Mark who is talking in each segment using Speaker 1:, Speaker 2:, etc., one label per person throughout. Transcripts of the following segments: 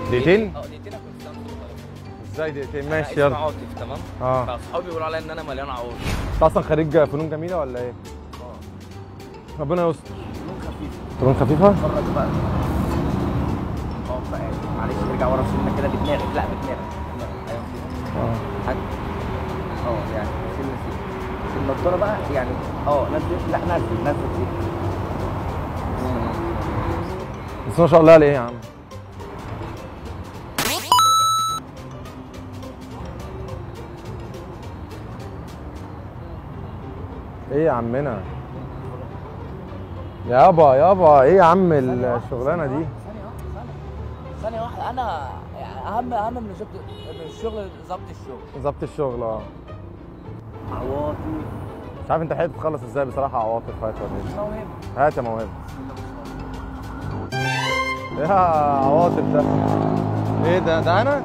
Speaker 1: دقيقتين؟
Speaker 2: دقيقتين اكون في سامسونج.
Speaker 1: ازاي دقيقتين؟ ماشي يلا.
Speaker 2: عاطف تمام. فاصحابي بيقولوا عليا ان انا مليان عواطف.
Speaker 1: انت اصلا خريج فنون جميله ولا ايه؟ ربنا يستر.
Speaker 2: فنون خفيفه.
Speaker 1: فنون خفيفه؟
Speaker 2: اتفرج بقى. بقى معلش ارجع ورا سنه كده بدماغك، لا بدماغك. يعني في النضاره بقى يعني نزل، لا نزل دي.
Speaker 1: بس ما شاء الله عليه يا عم. ايه يا عمنا؟ يابا ايه يا عم الشغلانه دي؟
Speaker 2: ثانية واحدة، أنا أهم من الشغل ظبط الشغل. عواطف.
Speaker 1: مش عارف انت حقيقة تخلص ازاي بصراحة. عواطف هات ولا
Speaker 2: موهبة.
Speaker 1: هات يا موهبة. يا عواطف ده ايه ده انا؟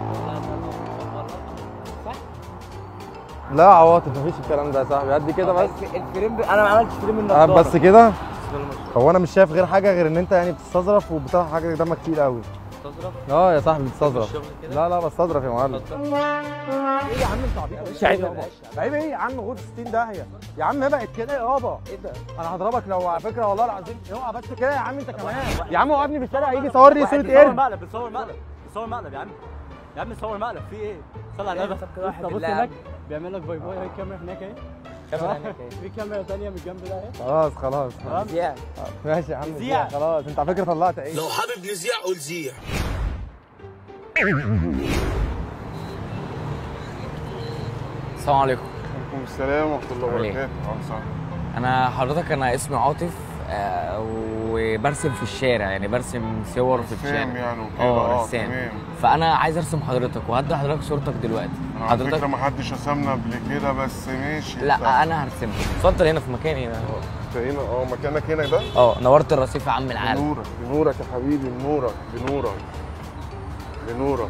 Speaker 1: لا عواطف مفيش الكلام ده يا صاحبي. قد كده بس.
Speaker 2: الفريم انا ما عملتش فريم النضاره
Speaker 1: بس كده. هو انا مش شايف غير حاجه غير ان انت يعني بتستظرف وبتاخد حاجه دمك تقيل قوي.
Speaker 2: بتستظرف؟
Speaker 1: يا صاحبي بتستظرف. لا بستظرف يا معلم. ايه يا عم انت عبيط؟ مش عيب يابا. عيب ايه يا عم؟ غور 60 داهيه يا عم. ابعد كده يابا. ايه ده؟ انا هضربك لو على فكره والله العظيم. اوعى بس كده يا عم انت كمان. يا عم وقفني في الشارع هيجي يصور لي صوره قرد.
Speaker 3: بتصور مقلب يا عم صور مقلب في ايه؟ صلي على النبي. بص هناك بيعمل لك باي باي. هي الكاميرا هناك اهي. كاميرا هناك اهي. في كاميرا ثانيه من الجنب ده اهي.
Speaker 1: خلاص
Speaker 2: زيع.
Speaker 1: ماشي يا عم زيع. خلاص انت على فكره طلعت ايه؟
Speaker 4: لو حابب نزيع قول زيع.
Speaker 2: السلام عليكم.
Speaker 5: وعليكم السلام ورحمة الله وبركاته.
Speaker 2: أنا اسمي عاطف، وبرسم في الشارع، يعني برسم صور في الشارع.
Speaker 5: يعني وكده.
Speaker 2: رسام.
Speaker 5: تمام.
Speaker 2: فأنا عايز أرسم حضرتك وهدي حضرتك صورتك دلوقتي.
Speaker 5: على فكرة ما حدش رسمنا قبل كده بس ماشي.
Speaker 2: لا أنا هرسمك. اتفضل هنا في مكاني هنا اهو.
Speaker 5: انت هنا مكانك هنا ده؟
Speaker 2: نورت الرصيف يا عم العالم.
Speaker 5: بنورك يا حبيبي. بنورك.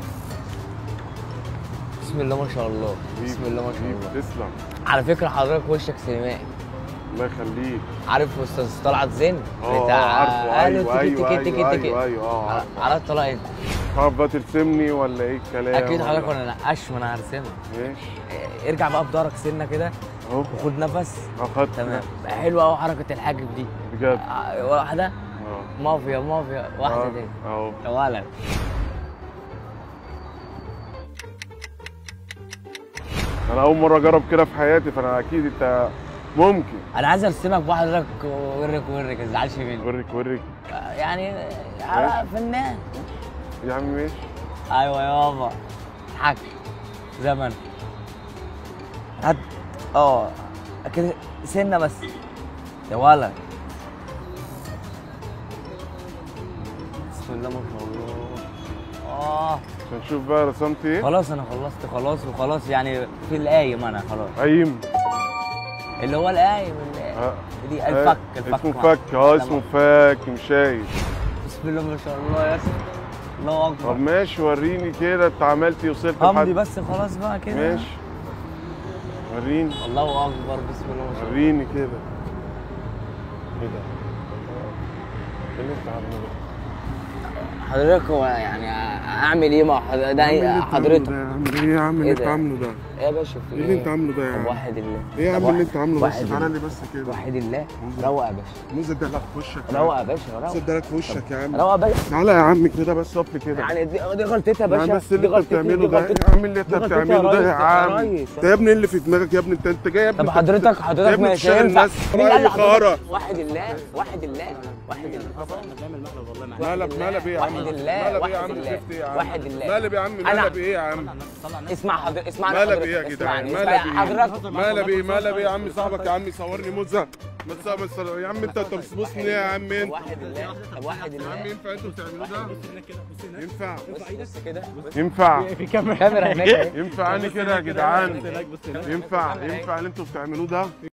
Speaker 2: بسم الله ما شاء الله. بسم الله ما شاء الله.
Speaker 5: تسلم.
Speaker 2: على فكرة حضرتك وشك سينمائي.
Speaker 5: الله يخليك.
Speaker 2: عارف استاذ طلعت زين
Speaker 5: بتاع
Speaker 2: عارفه.
Speaker 5: ايوه
Speaker 2: على الطلاق انت.
Speaker 5: حابب بقى ترسمني ولا ايه الكلام؟
Speaker 2: اكيد حضرتك وانا نقاش ما انا هرسمك.
Speaker 5: ماشي.
Speaker 2: ارجع بقى بضهرك سنه كده
Speaker 5: اهو.
Speaker 2: وخد نفس.
Speaker 5: اخدت.
Speaker 2: تمام. حلوه قوي حركه الحاجب دي
Speaker 5: بجد.
Speaker 2: واحده. مافيا واحده تاني
Speaker 5: اهو.
Speaker 2: يا ولد.
Speaker 5: انا اول مره اجرب كده في حياتي فانا اكيد انت ممكن.
Speaker 2: انا عايز ارسمك بحضرتك. ورك ما تزعلش مني.
Speaker 5: وريك
Speaker 2: يعني على فنان
Speaker 5: يا عم. ماشي.
Speaker 2: ايوه يابا. حك زمن. هات كده سنه بس يا ولد. بسم الله ما شاء الله.
Speaker 5: هنشوف بقى رسمت ايه.
Speaker 2: خلاص انا خلصت وخلاص يعني في القايم انا خلاص.
Speaker 5: قايم
Speaker 2: اللي هو القايم دي الفك.
Speaker 5: اسمه فك. اسمه فك مشايف.
Speaker 2: بسم الله ما شاء الله يا اسطى. الله اكبر.
Speaker 5: طب ماشي وريني كده انت عملت ايه وصلت لحد.
Speaker 2: امضي بس خلاص بقى كده.
Speaker 5: ماشي وريني.
Speaker 2: الله اكبر. بسم الله ما شاء الله.
Speaker 5: وريني كده. ايه ده؟ ايه اللي انت عامله ده؟
Speaker 2: حضرتك هو يعني اعمل ايه مع حضرتك؟
Speaker 5: ايه يا عم اللي انت عامله ده؟
Speaker 2: ايه يا باشا في
Speaker 5: ايه اللي انت عامله ده يا عم؟
Speaker 2: وحد الله.
Speaker 5: ايه يا عم اللي انت عامله بس؟ تعالى لي بس كده.
Speaker 2: وحد الله. روق يا باشا.
Speaker 5: موز ادالك في وشك.
Speaker 2: روق يا باشا.
Speaker 5: موز ادالك في وشك يا عم.
Speaker 2: روق يا باشا.
Speaker 5: تعالى يا عم كده بس اقف لي كده.
Speaker 2: يعني دي غلطتها يا باشا.
Speaker 5: يعني بس اللي انت بتعمله ده يا عم. اللي انت بتعمله ده يا عم. انت يا ابني اللي في دماغك يا ابني. انت جاي يا ابني.
Speaker 2: طب حضرتك مش هينفع.
Speaker 5: مين قال لك
Speaker 2: وحد الله.
Speaker 5: مقلب ايه يا عم؟
Speaker 2: وحد الله. وحد الله.
Speaker 5: مقلب يا عم. مقلب ايه يا عم؟
Speaker 2: اسمعني حضرتك.
Speaker 5: مقلب ايه يا جدعان؟ مقلب ايه يا عم؟ صاحبك يا عم يصورني موزه. ما تصور يا عم. انت بتبصني يا عم انت.
Speaker 2: وحد الله. يا
Speaker 5: عم ينفع انتوا بتعملوه ده؟ ينفع.
Speaker 2: بص كده.
Speaker 5: ينفع.
Speaker 2: في كاميرا هناك.
Speaker 5: ينفع كده يا جدعان؟ ينفع اللي انتوا بتعملوه ده؟